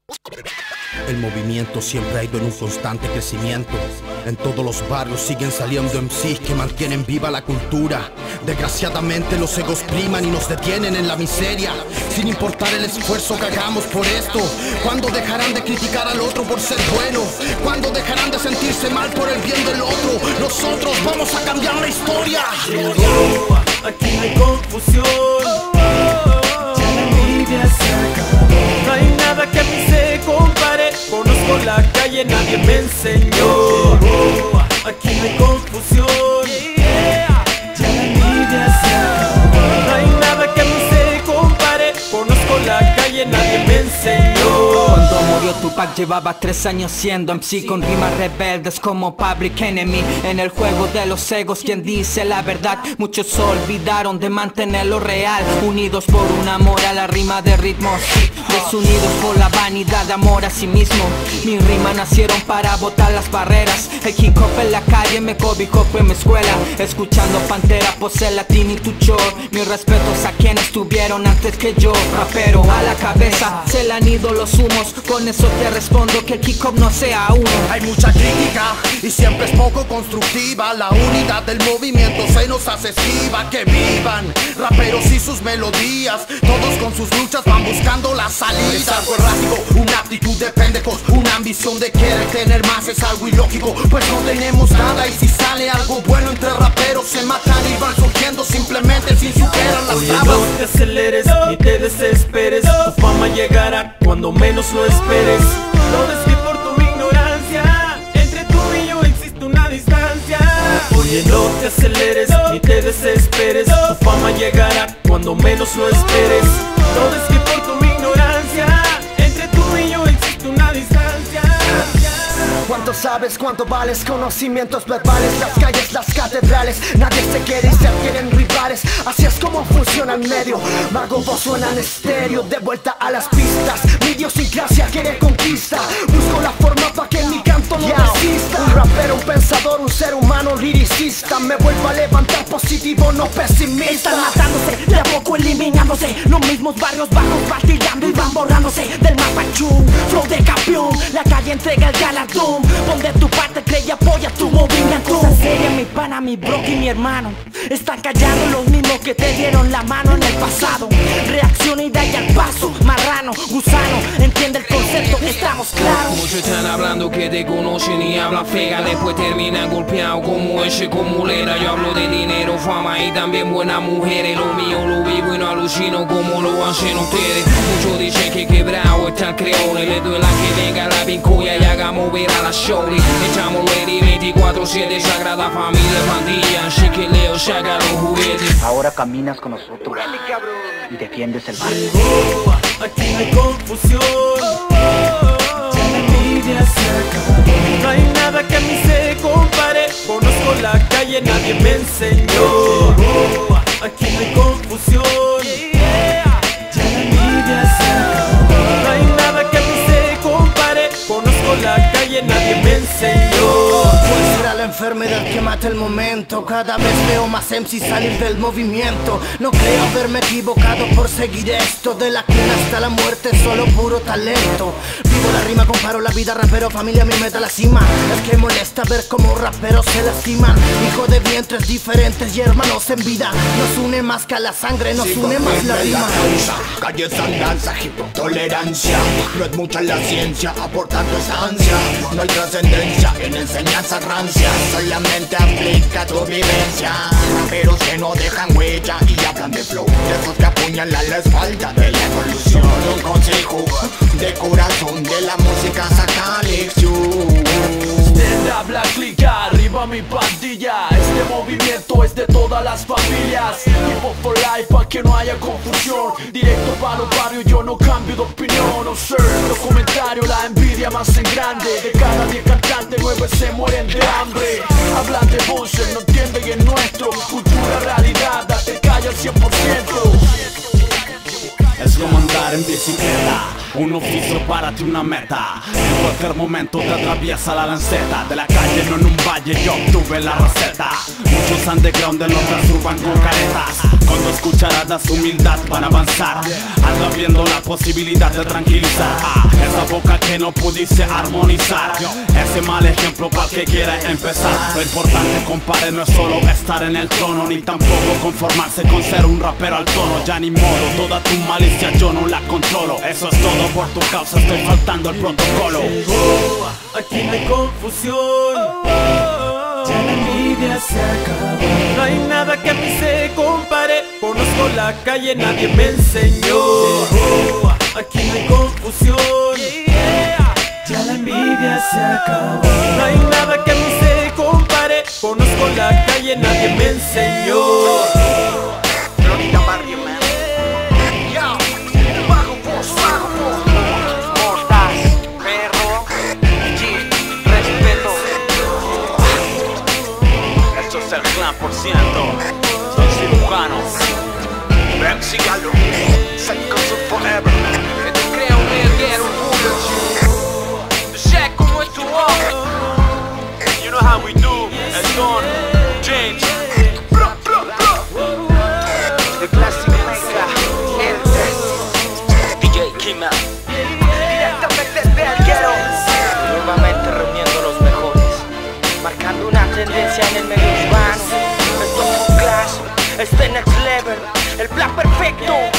El movimiento siempre ha ido en un constante crecimiento. En todos los barrios siguen saliendo MCs que mantienen viva la cultura. Desgraciadamente los egos priman y nos detienen en la miseria, sin importar el esfuerzo que hagamos por esto. ¿Cuándo dejarán de criticar al otro por ser bueno? ¿Cuándo dejarán de sentirse mal por el bien del otro? Nosotros vamos a cambiar la historia. Aquí no hay confusión, ya la envidia se acabó. No hay nada que a mí se compare. Conozco la calle, nadie me enseñó. Aquí no hay confusión, ya la envidia se acabó. No hay nada que a mí se compare. Conozco la calle, nadie me enseñó. Cuando murió Tupac llevaba 3 años siendo MC, con rimas rebeldes como Public Enemy. En el juego de los egos, quien dice la verdad, muchos se olvidaron de mantenerlo real. Unidos por un amor a la rima de ritmos, desunidos por la vanidad de amor a sí mismo. Mis rimas nacieron para botar las barreras. El hip hop en la calle me cobijó, fue mi escuela. Escuchando Pantera, Pose, Latin y Tuchor. Mis respetos a quienes estuvieron antes que yo. Rapero a la cabeza, se le han ido los humos. Con eso te respondo que el hip hop no sea uno. Hay mucha crítica y siempre es poco constructiva. La unidad del movimiento se nos hace esquiva. Que vivan raperos y sus melodías, todos con sus luchas van buscando la salida. Es algo errático, una actitud de pendejos, una ambición de querer tener más. Es algo ilógico, pues no tenemos nada. Y si sale algo bueno entre raperos, se matan y van surgiendo simplemente sin superar las Oye, trabas. no te aceleres ni te desesperes, tu fama llegará cuando menos lo esperes. Todo es que por tu ignorancia, entre tú y yo existe una distancia. Oye, no te aceleres ni te desesperes, tu fama llegará cuando menos lo esperes. Todo es que por tu ignorancia, entre tú y yo existe una distancia. ¿Cuánto sabes? ¿Cuánto vales? Conocimientos verbales, las calles, las catedrales. Nadie se quiere y se adquieren rivales. Así es como funciona el medio. Mago, voz suena en estéreo, de vuelta a las pistas. Mi idiosincrasia quiere conquista. Busco la forma pa' que mi canto no resista. Un rapero, un pensador, un ser humano liricista. Me vuelvo a levantar positivo, no pesimista. Están matándose, de a poco eliminándose. Los mismos barrios bajos batillando y van borrándose del mapa chum. Flow de campeón, la calle entrega el galardón. Pon de tu parte, cree y apoya tu movimiento. Cosa seria, mi pana, mi bro y mi hermano. Están callando los mismos que te dieron la mano en el pasado. Reacciona y da ya el paso. Marrano, gusano, entiende el concepto, estamos claros. Muchos están hablando que te conocen y hablan fega. Después terminan golpeados como ese, como mulera. Yo hablo de dinero, fama y también buenas mujeres. Lo mío lo vivo y no alucino como lo hacen ustedes. Muchos dicen que quebrado está el creole. Le doy la que venga la vincuya y haga mover a la shorty. Echamos ready 24/7, sagrada familia, pandilla. Chiquileo, saca los juguetes. Ahora caminas con nosotros y defiendes el barrio. Aquí no hay confusión, ya la envidia se acabó. No hay nada que a mí se compare. Conozco la calle, nadie me enseñó. Aquí no hay confusión, ya la envidia se acabó. No hay nada que a mí se compare. Conozco la calle, nadie me enseñó. Pues será la enfermedad que mata el momento. Cada vez veo más MC salir del movimiento. No creo haberme equivocado por seguir esto. De la cuna hasta la muerte, solo puro talento. Vivo la rima, comparo la vida, rapero, familia, mi meta la cima. Es que molesta ver cómo raperos se lastiman. Hijo de vientres diferentes y hermanos en vida. Nos une más que a la sangre, nos une más la rima. Calles andanza, hip hop tolerancia. No es mucha la ciencia, aportando estancia. No hay trascendencia en enseñanzas rancias. Solamente aplica tu vivencia. Raperos que no dejan huella y hablan de flow. De esos que apuñalan la espalda de la evolución. Un consejo de corazón de la música, saca lección. Stand up, la clica, arriba mi pandilla. Este movimiento es de todas las familias. Hip hop for life, pa' que no haya confusión. Directo pa' los barrios, yo no cambio de opinión. No sir, documentario, la envidia más en grande. De cada 10 cantantes, 9 se mueren de hambre. Hablan de voces, no entienden el nuestro. Cultura, realidad, date calla al 100%. Es como andar en bicicleta, un oficio para ti, una meta. En cualquier momento te atraviesa la lanceta. De la calle, no en un valle, yo obtuve la receta. Muchos underground de los urban con caretas. Con dos cucharadas, humildad para avanzar. Ando viendo la posibilidad de tranquilizar esa boca que no pudiste armonizar. Ese mal ejemplo para que quiera empezar. Lo importante, compadre, no es solo estar en el trono, ni tampoco conformarse con ser un rapero al tono. Ya ni modo, toda tu malicia yo no la controlo. Eso es todo, por tu causa estoy faltando el protocolo. Aquí no hay confusión, ya la envidia se acabó. No hay nada que a mí se compare. Conozco la calle, nadie me enseñó. Aquí no hay confusión, ya la envidia se acabó. No hay nada que a mí se compare. Conozco la calle, nadie me enseñó. Florida Barrio, man. Bajo voz, Mortas, perro, G, respeto. Esto es el clan por ciento. Soy cirujano. ven, sígalo. Psychos forever. Que te crea un verguero orgullo. Shaq, ¿cómo es tu voz? You know how we do. El Don, James. The Classic Mega, el DJ Kima. Directamente desde el ghetto, nuevamente reuniendo los mejores, marcando una tendencia en el medio urbano. Esto es un clash, este next level, el plan perfecto.